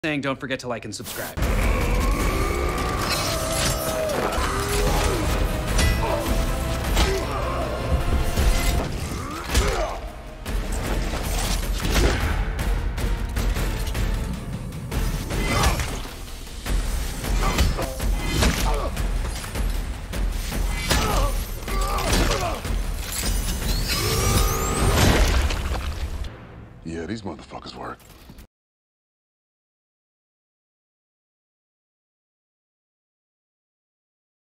saying don't forget to like and subscribe. Yeah, these motherfuckers work.